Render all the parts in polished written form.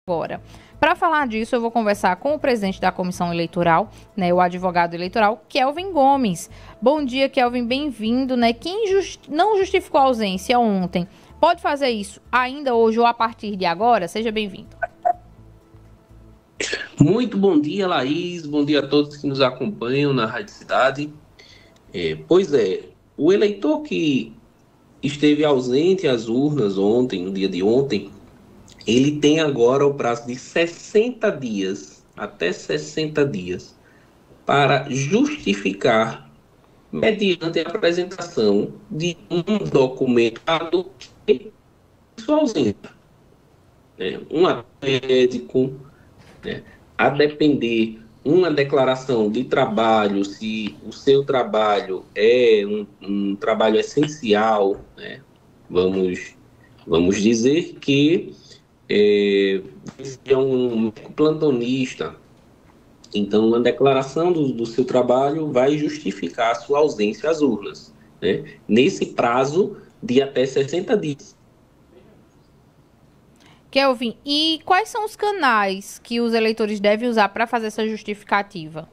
Agora, para falar disso, eu vou conversar com o presidente da comissão eleitoral, né, o advogado eleitoral, Kelvin Gomes. Bom dia, Kelvin, bem-vindo, né? Quem não justificou a ausência ontem, pode fazer isso ainda hoje ou a partir de agora? Seja bem-vindo. Muito bom dia, Laís. Bom dia a todos que nos acompanham na Rádio Cidade. Pois é, o eleitor que esteve ausente às urnas ontem, no dia de ontem, ele tem agora o prazo de 60 dias, até 60 dias, para justificar, mediante a apresentação de um documento que sua ausência, né? Um ato médico, né? A depender uma declaração de trabalho, se o seu trabalho é um trabalho essencial, né? Vamos dizer que você é um médico plantonista, então uma declaração do seu trabalho vai justificar a sua ausência às urnas, né? Nesse prazo de até 60 dias. Kelvin, e quais são os canais que os eleitores devem usar para fazer essa justificativa?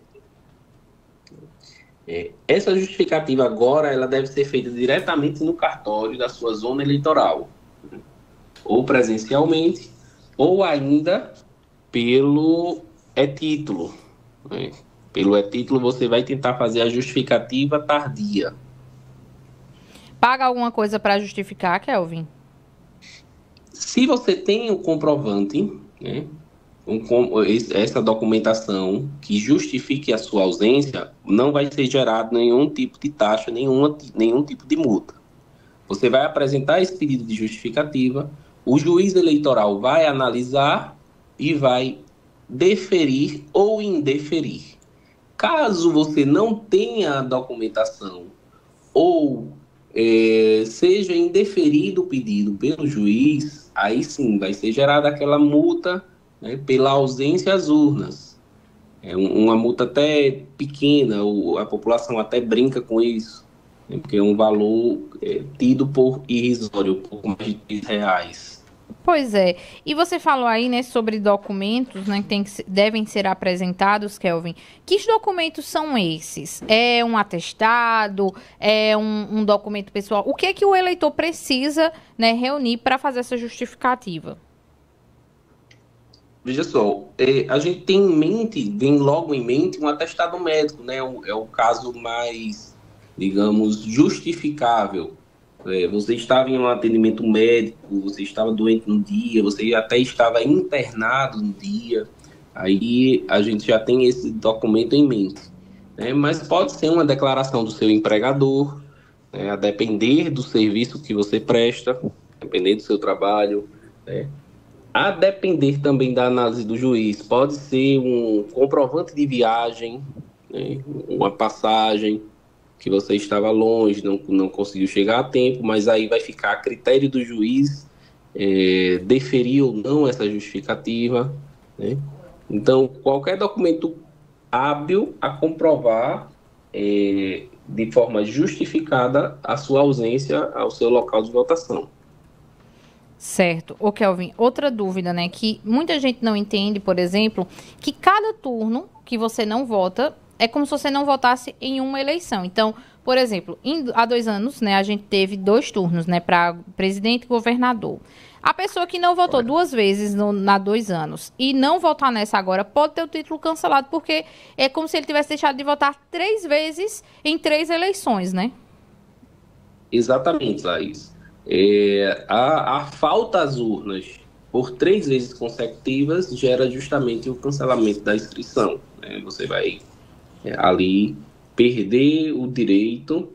Essa justificativa agora ela deve ser feita diretamente no cartório da sua zona eleitoral, ou presencialmente, ou ainda pelo e-título, né? Pelo e-título você vai tentar fazer a justificativa tardia. Paga alguma coisa para justificar, Kelvin? Se você tem o comprovante, né, essa documentação que justifique a sua ausência, não vai ser gerado nenhum tipo de taxa, nenhum tipo de multa. Você vai apresentar esse pedido de justificativa, o juiz eleitoral vai analisar e vai deferir ou indeferir. Caso você não tenha a documentação ou seja indeferido o pedido pelo juiz, aí sim vai ser gerada aquela multa, né, pela ausência às urnas. É uma multa até pequena, a população até brinca com isso, né, porque é um valor tido por irrisório, por mais de R$ 10. Pois é. E você falou aí, né, sobre documentos, né, devem ser apresentados, Kelvin. Que documentos são esses? É um atestado? É um documento pessoal? O que é que o eleitor precisa, né, reunir para fazer essa justificativa? Veja só, a gente tem em mente, vem logo em mente um atestado médico, né? É o caso mais, digamos, justificável. Você estava em um atendimento médico, você estava doente no dia, você até estava internado no dia, aí a gente já tem esse documento em mente, né? Mas pode ser uma declaração do seu empregador, né? A depender do serviço que você presta, depender do seu trabalho, né? A depender também da análise do juiz, pode ser um comprovante de viagem, né? Uma passagem que você estava longe, não conseguiu chegar a tempo, mas aí vai ficar a critério do juiz deferir ou não essa justificativa, né? Então, qualquer documento hábil a comprovar de forma justificada a sua ausência ao seu local de votação. Certo. Ô, Kelvin, outra dúvida, né, que muita gente não entende, por exemplo, que cada turno que você não vota é como se você não votasse em uma eleição. Então, por exemplo, há 2 anos, né, a gente teve 2 turnos, né, para presidente e governador. A pessoa que não votou 2 vezes na 2 anos e não votar nessa agora pode ter o título cancelado, porque é como se ele tivesse deixado de votar 3 vezes em 3 eleições, né? Exatamente, Laís. A falta às urnas por 3 vezes consecutivas gera justamente o cancelamento da inscrição, né? Você vai ali perder o direito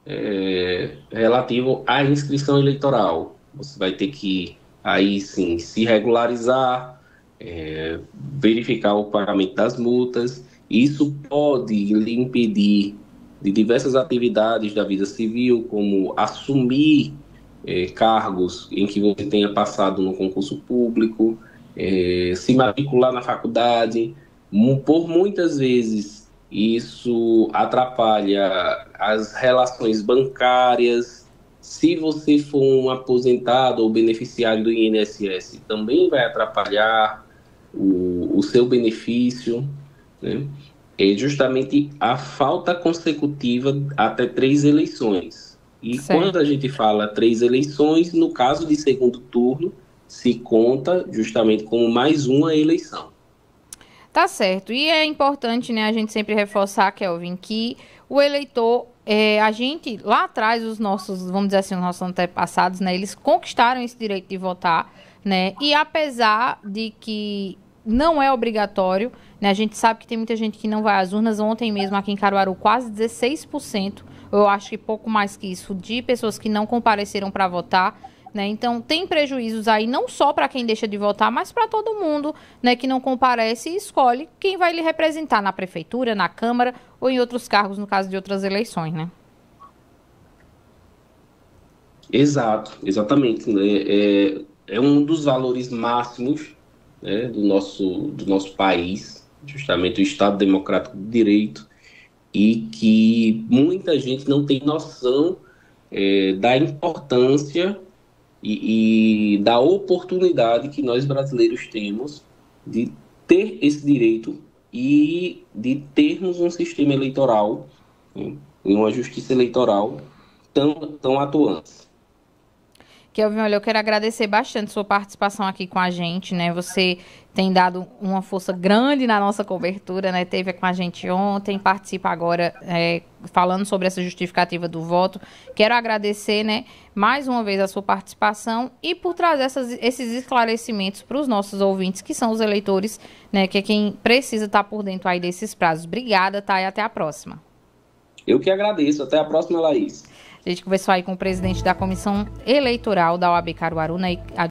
relativo à inscrição eleitoral. Você vai ter que, aí sim, se regularizar, verificar o pagamento das multas. Isso pode lhe impedir de diversas atividades da vida civil, como assumir cargos em que você tenha passado no concurso público, se matricular na faculdade. Por muitas vezes isso atrapalha as relações bancárias. Se você for um aposentado ou beneficiário do INSS, também vai atrapalhar. o seu benefício, né? É justamente a falta consecutiva até 3 eleições. E quando a Certo. gente fala 3 eleições, no caso de segundo turno, se conta justamente como mais uma eleição. Tá certo. E é importante, né, a gente sempre reforçar, Kelvin, que o eleitor, a gente, lá atrás, os nossos, vamos dizer assim, os nossos antepassados, né, eles conquistaram esse direito de votar, né, e apesar de que não é obrigatório, né, a gente sabe que tem muita gente que não vai às urnas. Ontem mesmo, aqui em Caruaru, quase 16%, eu acho que pouco mais que isso, de pessoas que não compareceram para votar, né? Então, tem prejuízos aí não só para quem deixa de votar, mas para todo mundo, né, que não comparece e escolhe quem vai lhe representar na prefeitura, na Câmara ou em outros cargos, no caso de outras eleições, né? Exato, exatamente, né? É um dos valores máximos, né, do nosso país, justamente o Estado Democrático de Direito, e que muita gente não tem noção da importância e da oportunidade que nós brasileiros temos de ter esse direito e de termos um sistema eleitoral, né, e uma justiça eleitoral tão atuante. Kelvin, olha, eu quero agradecer bastante sua participação aqui com a gente, né? Você tem dado uma força grande na nossa cobertura, né? Teve com a gente ontem, participa agora falando sobre essa justificativa do voto. Quero agradecer, né, mais uma vez a sua participação e por trazer esses esclarecimentos para os nossos ouvintes, que são os eleitores, né? Que é quem precisa estar por dentro aí desses prazos. Obrigada, tá? E até a próxima. Eu que agradeço. Até a próxima, Laís. A gente conversou aí com o presidente da Comissão Eleitoral da OAB Caruaru, né,